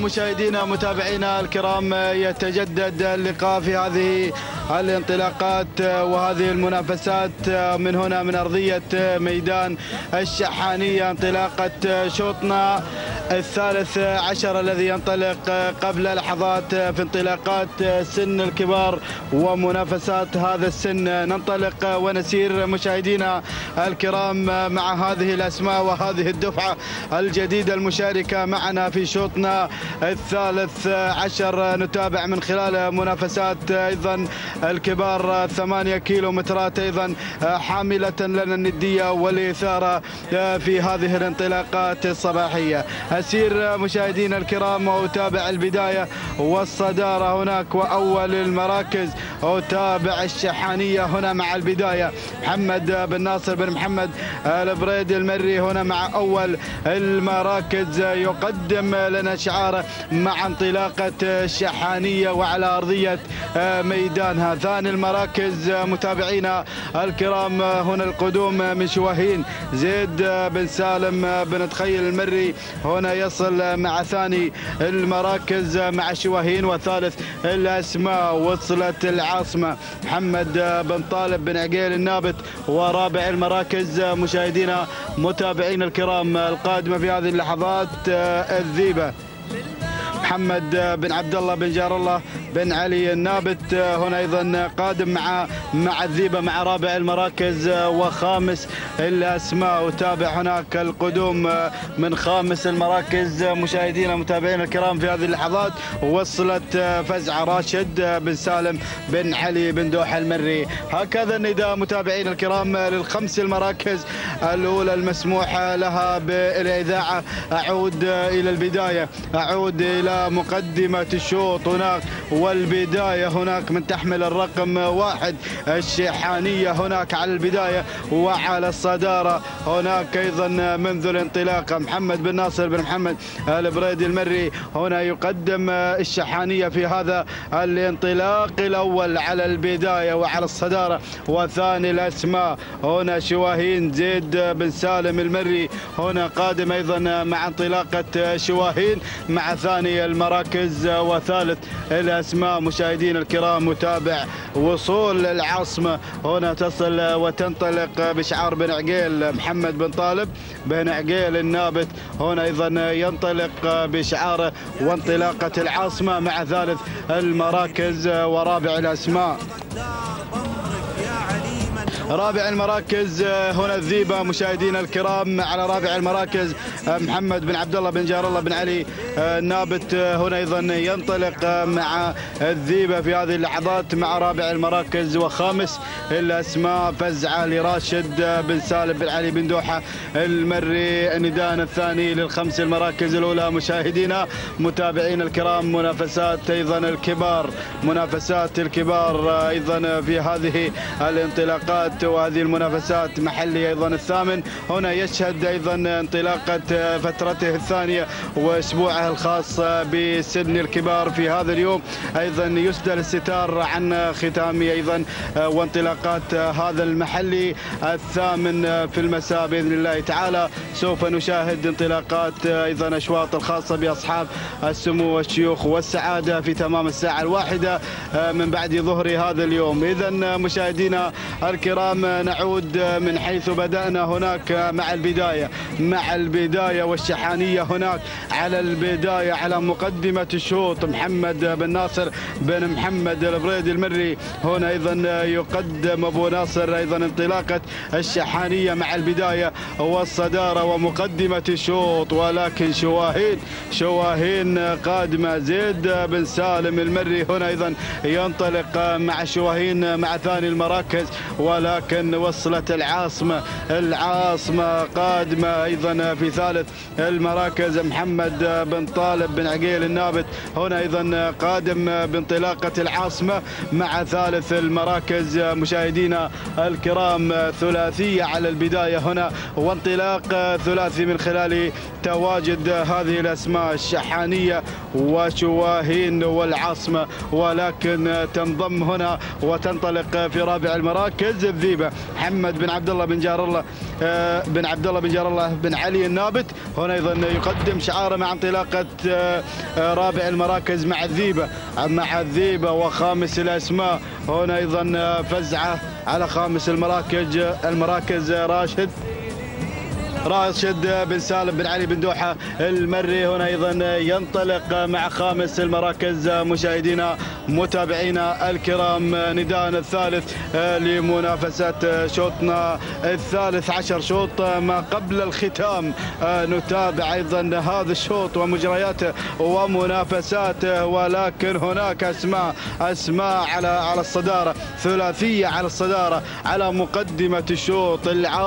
مشاهدينا متابعينا الكرام، يتجدد اللقاء في هذه الانطلاقات وهذه المنافسات من هنا من أرضية ميدان الشحانية. انطلاقة شوطنا الثالث عشر الذي ينطلق قبل لحظات في انطلاقات سن الكبار ومنافسات هذا السن. ننطلق ونسير مشاهدينا الكرام مع هذه الأسماء وهذه الدفعة الجديدة المشاركة معنا في شوطنا الثالث عشر. نتابع من خلال منافسات أيضا الكبار 8 كيلومترات أيضا حاملة لنا الندية والإثارة في هذه الانطلاقات الصباحية. أسير مشاهدينا الكرام وأتابع البداية والصدارة هناك وأول المراكز. أتابع الشحانية هنا مع البداية، محمد بن ناصر بن محمد البريدي المري هنا مع أول المراكز، يقدم لنا شعاره مع انطلاقة الشحانية وعلى أرضية ميدانها. ثاني المراكز متابعينا الكرام هنا القدوم من شواهين، زيد بن سالم بن تخيل المري هنا يصل مع ثاني المراكز مع شواهين. وثالث الأسماء وصلت العاصمة محمد بن طالب بن عقيل النابت. ورابع المراكز مشاهدينا متابعينا الكرام القادمة في هذه اللحظات الذيبة محمد بن عبد الله بن جار الله بن علي النابت هنا ايضا قادم مع الذيبه مع رابع المراكز وخامس الاسماء. وتابع هناك القدوم من خامس المراكز مشاهدينا متابعينا الكرام في هذه اللحظات. وصلت فزعه راشد بن سالم بن علي بن دوحه المري. هكذا النداء متابعينا الكرام للخمس المراكز الاولى المسموح لها بالاذاعه. اعود الى البدايه، اعود الى مقدمة الشوط هناك والبداية هناك من تحمل الرقم 1 الشحانية هناك على البداية وعلى الصدارة هناك أيضا منذ الانطلاق محمد بن ناصر بن محمد البريدي المري هنا يقدم الشحانية في هذا الانطلاق الأول على البداية وعلى الصدارة. وثاني الأسماء هنا شواهين زيد بن سالم المري هنا قادم أيضا مع انطلاقة شواهين مع ثاني المراكز. وثالث الأسماء مشاهدين الكرام متابع وصول العاصمة هنا تصل وتنطلق بشعار بن عقيل محمد بن طالب بن عقيل النابت هنا أيضا ينطلق بشعاره وانطلاقة العاصمة مع ثالث المراكز. ورابع الأسماء رابع المراكز هنا الذيبة مشاهدينا الكرام على رابع المراكز محمد بن عبد الله بن جار الله بن علي النابت هنا ايضا ينطلق مع الذيبة في هذه اللحظات مع رابع المراكز. وخامس الاسماء فزعه لراشد بن سالم بن علي بن دوحه المري. النداء الثاني للخمس المراكز الاولى مشاهدينا متابعينا الكرام منافسات ايضا الكبار، منافسات الكبار ايضا في هذه الانطلاقات وهذه المنافسات محلي ايضا الثامن هنا يشهد ايضا انطلاقه فترته الثانيه واسبوعه الخاص بسن الكبار في هذا اليوم. ايضا يسدل الستار عن ختامه ايضا وانطلاقات هذا المحلي الثامن في المساء باذن الله تعالى. سوف نشاهد انطلاقات ايضا اشواط الخاصه باصحاب السمو والشيوخ والسعاده في تمام الساعه 1 من بعد ظهر هذا اليوم. اذا مشاهدينا الكرام نعود من حيث بدأنا هناك مع البداية والشحانية هناك على البداية على مقدمة الشوط محمد بن ناصر بن محمد البريدي المري هنا أيضا يقدم أبو ناصر أيضا انطلاقة الشحانية مع البداية والصدارة ومقدمة الشوط. ولكن شواهين قادمة زيد بن سالم المري هنا أيضا ينطلق مع شواهين مع ثاني المراكز. ولكن وصلت العاصمة قادمة أيضا في ثالث المراكز محمد بن طالب بن عقيل النابت هنا أيضا قادم بانطلاقة العاصمة مع ثالث المراكز. مشاهدينا الكرام ثلاثية على البداية هنا وانطلاق ثلاثي من خلال تواجد هذه الأسماء الشحانية وشواهين والعاصمة. ولكن تنضم هنا وتنطلق في رابع المراكز الذيبه محمد بن عبد الله بن جار الله بن جار الله بن علي النابت. هنا ايضا يقدم شعاره مع انطلاقه رابع المراكز مع الذيبه وخامس الاسماء. هنا ايضا فزعه على خامس المراكز راشد بن سالم بن علي بن دوحة المري. هنا أيضا ينطلق مع خامس المراكز. مشاهدينا متابعينا الكرام، نداء الثالث لمنافسات شوطنا الثالث عشر، شوط ما قبل الختام. نتابع أيضا هذا الشوط ومجرياته ومنافساته، ولكن هناك أسماء على الصدارة، ثلاثية على الصدارة على مقدمة الشوط.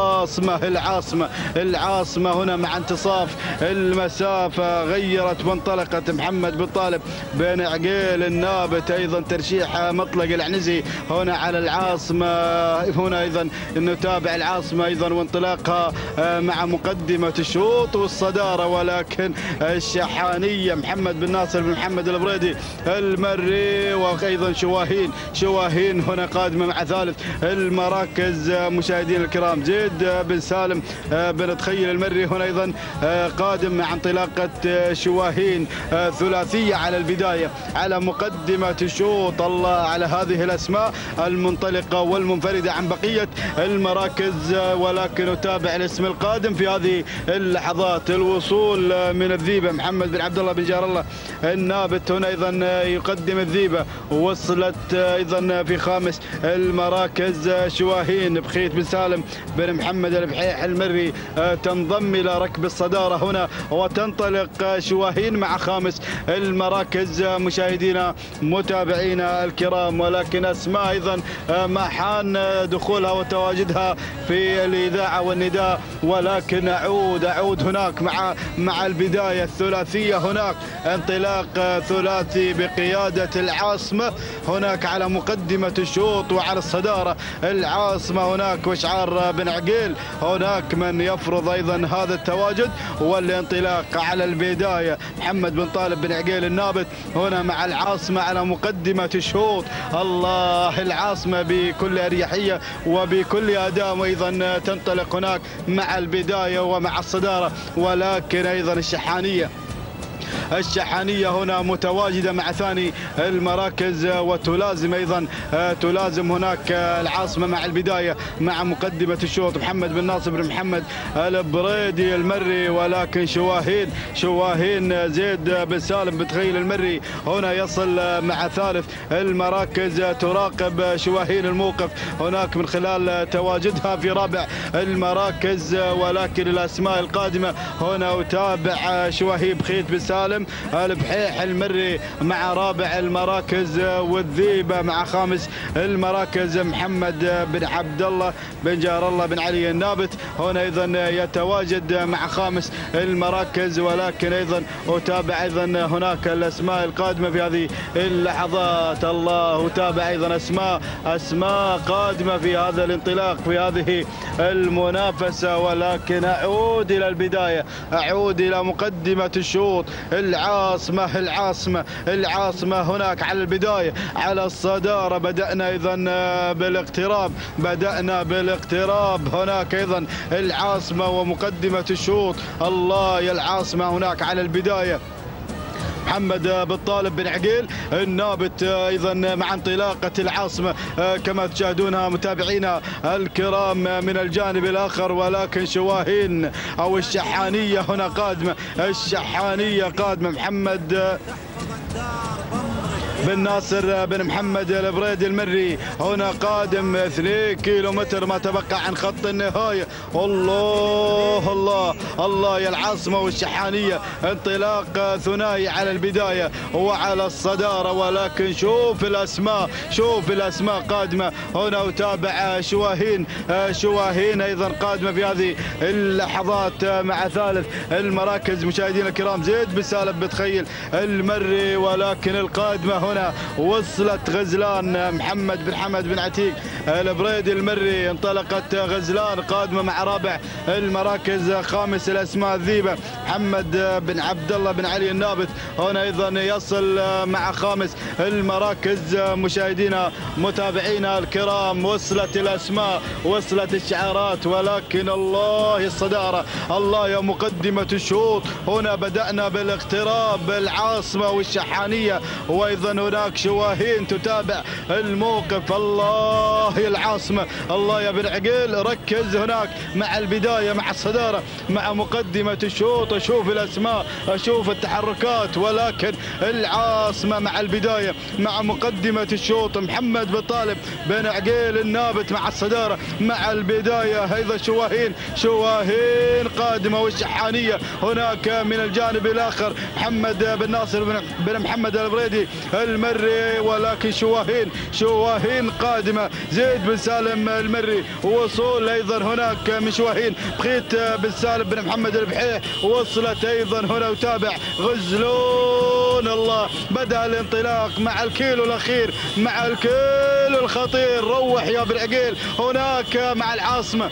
العاصمة هنا مع انتصاف المسافة غيرت منطلقة محمد بن طالب بن عقيل النابت. أيضا ترشيح مطلق العنزي هنا على العاصمة. هنا أيضا نتابع العاصمة أيضا وانطلاقها مع مقدمة الشوط والصدارة، ولكن الشحانية محمد بن ناصر بن محمد البريدي المري، وأيضا شواهين هنا قادمة مع ثالث المراكز. مشاهدينا الكرام، زيد بن سالم بن تخيل المري هنا ايضا قادم مع انطلاقه شواهين. ثلاثيه على البدايه على مقدمه الشوط. الله على هذه الاسماء المنطلقه والمنفرده عن بقيه المراكز، ولكن نتابع الاسم القادم في هذه اللحظات. الوصول من الذيبه محمد بن عبد الله بن جار الله النابت. هنا ايضا يقدم الذيبه، وصلت ايضا في خامس المراكز شواهين بخيت بن سالم بن محمد البحيح المري تنضم إلى ركب الصدارة هنا، وتنطلق شواهين مع خامس المراكز. مشاهدينا متابعينا الكرام، ولكن أسماء أيضا ما حان دخولها وتواجدها في الإذاعة والنداء، ولكن أعود هناك مع البداية الثلاثية. هناك انطلاق ثلاثي بقيادة العاصمة هناك على مقدمة الشوط وعلى الصدارة. العاصمة هناك وشعار بن عقيل، هناك من يفرض ايضا هذا التواجد والانطلاق على البدايه. محمد بن طالب بن عقيل النابت هنا مع العاصمه على مقدمه الشوط. الله، العاصمه بكل اريحيه وبكل اداء، وايضا تنطلق هناك مع البدايه ومع الصداره، ولكن ايضا الشحانية هنا متواجدة مع ثاني المراكز، وتلازم أيضا هناك العاصمة مع البداية مع مقدمة الشوط محمد بن ناصر بن محمد البريدي المري، ولكن شواهين زيد بن سالم بن تخيل المري هنا يصل مع ثالث المراكز. تراقب شواهين الموقف هناك من خلال تواجدها في رابع المراكز، ولكن الأسماء القادمة هنا أتابع شواهين بخيت بن سالم البحيح المري مع رابع المراكز، والذيبه مع خامس المراكز محمد بن عبد الله بن جار الله بن علي النابت. هنا ايضا يتواجد مع خامس المراكز، ولكن ايضا اتابع ايضا هناك الاسماء القادمه في هذه اللحظات. الله، اتابع ايضا اسماء قادمه في هذا الانطلاق في هذه المنافسه، ولكن اعود الى البدايه، اعود الى مقدمه الشوط. العاصمة هناك على البداية على الصدارة. بدأنا إذا بالاقتراب هناك أيضا العاصمة ومقدمة الشوط. الله، يا العاصمة هناك على البداية محمد بن طالب بن عقيل النابت ايضا مع انطلاقه العاصمه كما تشاهدونها متابعينا الكرام من الجانب الاخر، ولكن شواهين او الشحانيه هنا قادمه. محمد بن ناصر بن محمد البريدي المري هنا قادم 2 كيلومتر ما تبقى عن خط النهاية. الله الله الله، يا العاصمة والشحانية، انطلاق ثنائي على البداية وعلى الصدارة، ولكن شوف الأسماء قادمة هنا. أتابع شواهين أيضا قادمة في هذه اللحظات مع ثالث المراكز. مشاهدينا الكرام، زيد بن سالم بن تخيل المري، ولكن القادمة هنا هنا وصلت غزلان محمد بن حمد بن عتيق البريدي المري. انطلقت غزلان قادمه مع رابع المراكز خامس الاسماء الذيبه محمد بن عبد الله بن علي النابت. هنا ايضا يصل مع خامس المراكز. مشاهدينا متابعينا الكرام وصلت الاسماء وصلت الشعارات، ولكن الله الصداره، الله يا مقدمه الشوط. هنا بدانا بالاقتراب العاصمه والشحانيه، وايضا هناك شواهين تتابع الموقف. الله يا العاصمه، الله يا بن عقيل، ركز هناك مع البدايه مع الصداره مع مقدمه الشوط. اشوف الاسماء اشوف التحركات، ولكن العاصمه مع البدايه مع مقدمه الشوط. محمد بن طالب بن عقيل النابت مع الصداره مع البدايه. ايضا شواهين قادمه والشحانيه هناك من الجانب الاخر. محمد بن ناصر بن محمد البريدي المري، ولكن شواهين قادمه. زيد بن سالم المري وصول ايضا هناك من شواهين. بخيت بن سالم بن محمد البحيح وصلت ايضا هنا. وتابع غزلون. الله بدا الانطلاق مع الكيلو الاخير مع الكيلو الخطير. روح يا بن عقيل هناك مع العاصمه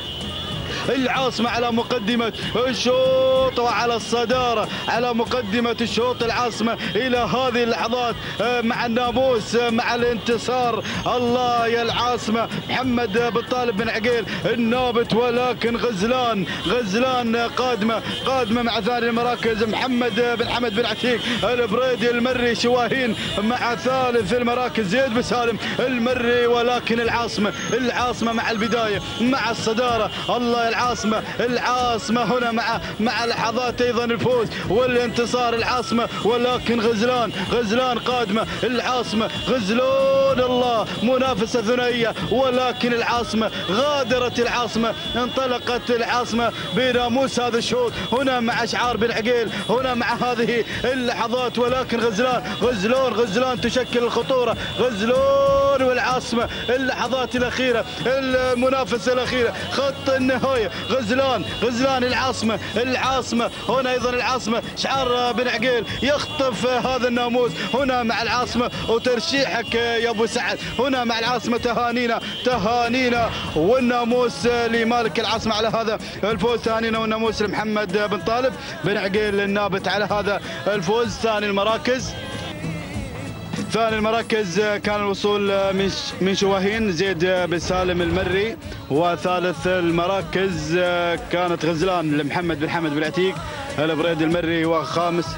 على مقدمة الشوط وعلى الصدارة على مقدمة الشوط. العاصمة إلى هذه اللحظات مع الناموس مع الانتصار. الله يا العاصمة محمد بن طالب بن عقيل النابت، ولكن غزلان قادمة مع ثاني المراكز. محمد بن حمد بن عتيق البريدي المري. شواهين مع ثالث المراكز زيد بن سالم المري، ولكن العاصمة مع البداية مع الصدارة. الله يا العاصمة هنا مع لحظات ايضا الفوز والانتصار. العاصمة ولكن غزلان قادمة. العاصمة غزلون. الله منافسة ثنائية، ولكن العاصمة غادرت. العاصمة انطلقت العاصمة بناموس هذا الشوط هنا مع اشعار بن عقيل هنا مع هذه اللحظات، ولكن غزلان تشكل الخطورة. غزلون والعاصمة اللحظات الأخيرة المنافسة الأخيرة خط النهاية. غزلان العاصمة هنا ايضا. العاصمة شعار بن عقيل يخطف هذا الناموس هنا مع العاصمة. وترشيحك يا ابو سعد هنا مع العاصمة. تهانينا والناموس لمالك العاصمة على هذا الفوز. تهانينا والناموس لمحمد بن طالب بن عقيل النابت على هذا الفوز. ثاني المراكز كان الوصول من شواهين زيد بن سالم المري، وثالث المراكز كانت غزلان لمحمد بن حمد بن عتيق البريدي المري، وخامس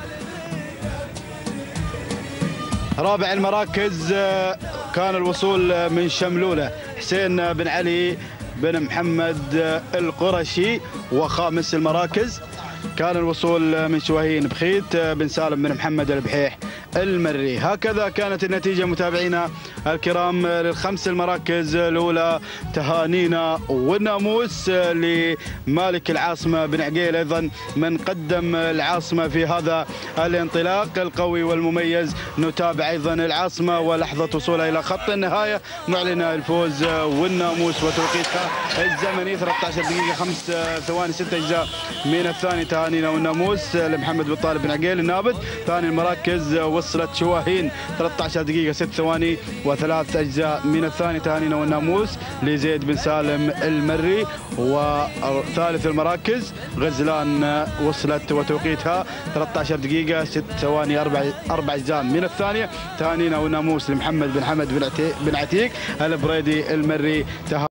رابع المراكز كان الوصول من شملولة حسين بن علي بن محمد القرشي، وخامس المراكز كان الوصول من شواهين بخيت بن سالم بن محمد البحيح المري. هكذا كانت النتيجة متابعينا الكرام للخمس المراكز الأولى. تهانينا والناموس لمالك العاصمة بن عقيل، أيضا من قدم العاصمة في هذا الانطلاق القوي والمميز. نتابع أيضا العاصمة ولحظة وصولها إلى خط النهاية معلنة الفوز والناموس وتوقيتها الزمني 13 دقيقة 5 ثواني 6 أجزاء من الثاني. تهانينا والناموس لمحمد بن طالب بن عقيل النابت. ثاني المراكز وصلت شواهين 13 دقيقة 6 ثواني و3 أجزاء من الثاني. تهانينا والناموس لزيد بن سالم المري. وثالث المراكز غزلان وصلت وتوقيتها 13 دقيقة 6 ثواني 4 أجزاء من الثانية. تهانينا والناموس لمحمد بن حمد بن عتيق البريدي المري.